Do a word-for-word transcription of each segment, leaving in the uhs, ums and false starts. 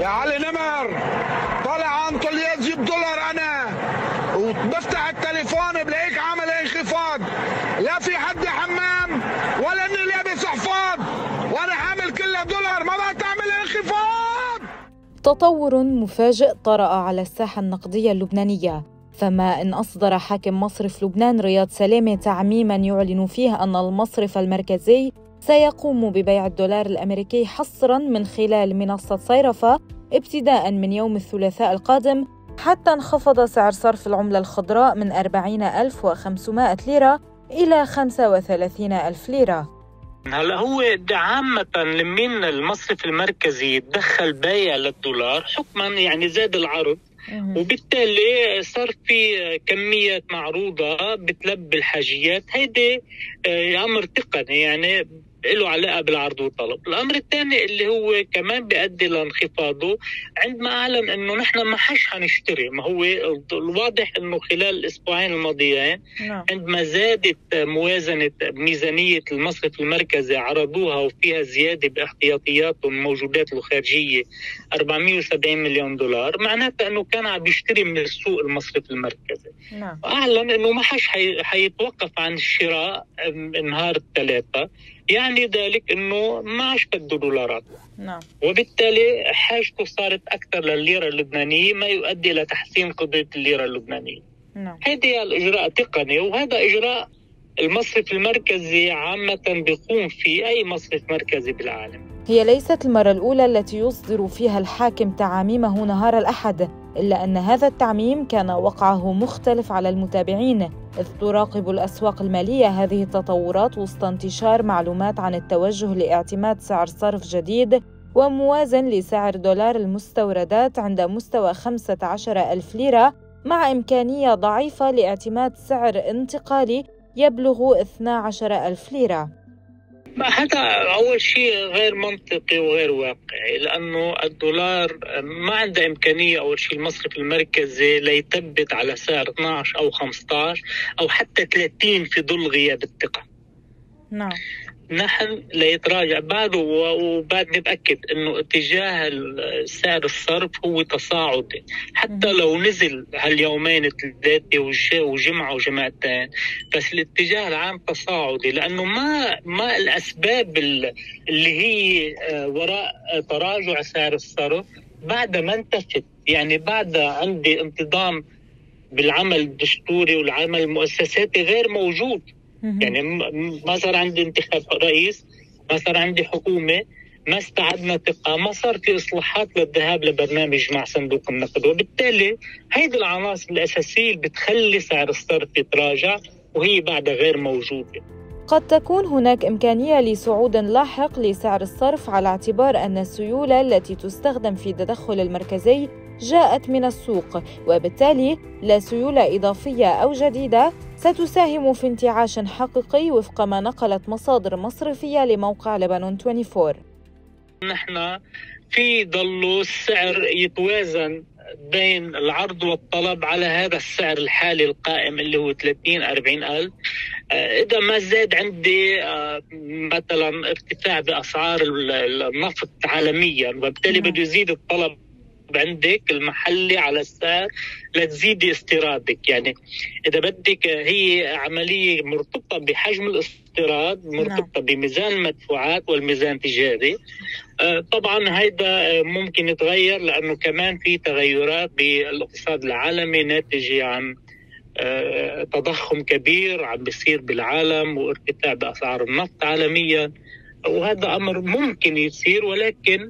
يا علي نمر طالع عن طليات جيب دولار انا وبفتح التليفون بلاقيك عامل انخفاض، لا في حد حمام ولا اني لابس حفاض وانا عامل كلها دولار، ما بقى تعمل انخفاض. تطور مفاجئ طرأ على الساحة النقدية اللبنانية، فما إن أصدر حاكم مصرف لبنان رياض سلامة تعميماً يعلن فيه أن المصرف المركزي سيقوم ببيع الدولار الأمريكي حصراً من خلال منصة صيرفة ابتداءً من يوم الثلاثاء القادم، حتى انخفض سعر صرف العملة الخضراء من أربعين ألف وخمسمائة ليرة إلى خمسة وثلاثين ألف ليرة. هلا هو عامة لمين المصرف المركزي يتدخل بيع للدولار حكما يعني زاد العرض، وبالتالي صار في كميات معروضة بتلبي الحاجيات. هيدي أمر تقني يعني له علاقة بالعرض والطلب. الأمر الثاني اللي هو كمان بيؤدي لانخفاضه عندما أعلن أنه نحن ما حش هنشتري. ما هو الواضح أنه خلال الأسبوعين الماضيين عندما زادت موازنة ميزانية المصرف المركزي عرضوها وفيها زيادة باحتياطياتهم الموجودات الخارجية أربعمائة وسبعين مليون دولار، معناتها أنه كان عم بيشتري من السوق المصرف المركزي. نعم. وأعلن أنه ما حش حيتوقف عن الشراء نهار الثلاثة، يعني ذلك أنه ما عادش بده دولارات. نعم. وبالتالي حاجته صارت أكثر للليرة اللبنانية، ما يؤدي إلى تحسين قضية الليرة اللبنانية. نعم. هذا الإجراء تقني، وهذا إجراء المصرف المركزي عامة بيقوم فيه أي مصرف مركزي بالعالم. هي ليست المرة الأولى التي يصدر فيها الحاكم تعاميمه نهار الأحد، إلا أن هذا التعميم كان وقعه مختلف على المتابعين، إذ تراقب الأسواق المالية هذه التطورات وسط انتشار معلومات عن التوجه لاعتماد سعر صرف جديد وموازن لسعر دولار المستوردات عند مستوى خمسة عشر ألف ليرة، مع إمكانية ضعيفة لاعتماد سعر انتقالي يبلغ اثنتي عشرة ألف ليرة. هذا أول شيء غير منطقي وغير واقعي، لأنه الدولار ما عنده إمكانية أول شيء المصرف المركزي ليثبت على سعر اثني عشر أو خمسة عشر أو حتى ثلاثين في ظل غياب الثقة. نعم. نحن ليتراجع بعده، وبعد نتأكد أنه اتجاه سعر الصرف هو تصاعدي، حتى لو نزل هاليومين الثلاثة وجمعة وجمعتين، بس الاتجاه العام تصاعدي، لأنه ما ما الأسباب اللي هي وراء تراجع سعر الصرف بعد ما انتفت. يعني بعد عندي انتظام بالعمل الدستوري والعمل المؤسساتي غير موجود. يعني ما صار عندي انتخاب رئيس، ما صار عندي حكومة، ما استعدنا ثقة، ما صار في إصلاحات للذهاب لبرنامج مع صندوق النقد، وبالتالي هيدي العناصر الأساسية اللي بتخلي سعر الصرف يتراجع وهي بعدها غير موجودة. قد تكون هناك إمكانية لصعود لاحق لسعر الصرف على اعتبار أن السيولة التي تستخدم في التدخل المركزي جاءت من السوق، وبالتالي لا سيولة إضافية أو جديدة ستساهم في انتعاش حقيقي وفق ما نقلت مصادر مصرفية لموقع لبنان أربعة وعشرين. نحن في ضلوا السعر يتوازن بين العرض والطلب على هذا السعر الحالي القائم اللي هو ثلاثين أربعين ألف. إذا ما زاد عندي مثلا ارتفاع بأسعار النفط عالميا، وبالتالي بده يزيد الطلب عندك المحلي على السعر لتزيد استيرادك. يعني إذا بدك هي عملية مرتبطة بحجم الاستيراد، مرتبطة بميزان المدفوعات والميزان التجاري. طبعا هيدا ممكن يتغير لأنه كمان في تغيرات بالاقتصاد العالمي ناتجة عن تضخم كبير عم بيصير بالعالم وارتفاع بأسعار النفط عالميا، وهذا أمر ممكن يصير، ولكن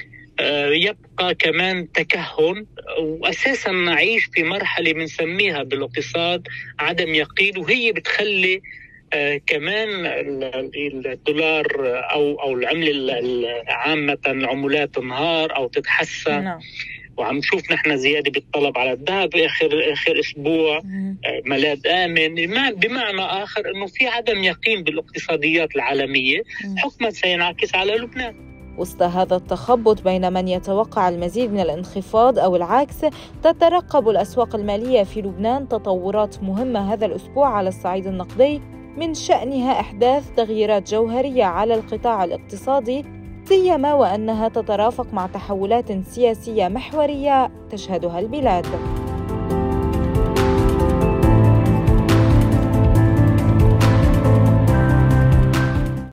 يبقى كمان تكهن، وأساسا نعيش في مرحلة بنسميها بالاقتصاد عدم يقين، وهي بتخلي كمان الدولار أو أو العملة عامة العملات تنهار أو تتحسن. نعم. وعم نشوف نحن زيادة بالطلب على الذهب آخر آخر أسبوع، ملاذ آمن، بمعنى آخر إنه في عدم يقين بالاقتصاديات العالمية، حكما سينعكس على لبنان. وسط هذا التخبط بين من يتوقع المزيد من الانخفاض أو العكس، تترقب الأسواق المالية في لبنان تطورات مهمة هذا الأسبوع على الصعيد النقدي، من شأنها إحداث تغييرات جوهرية على القطاع الاقتصادي سيما وأنها تترافق مع تحولات سياسية محورية تشهدها البلاد.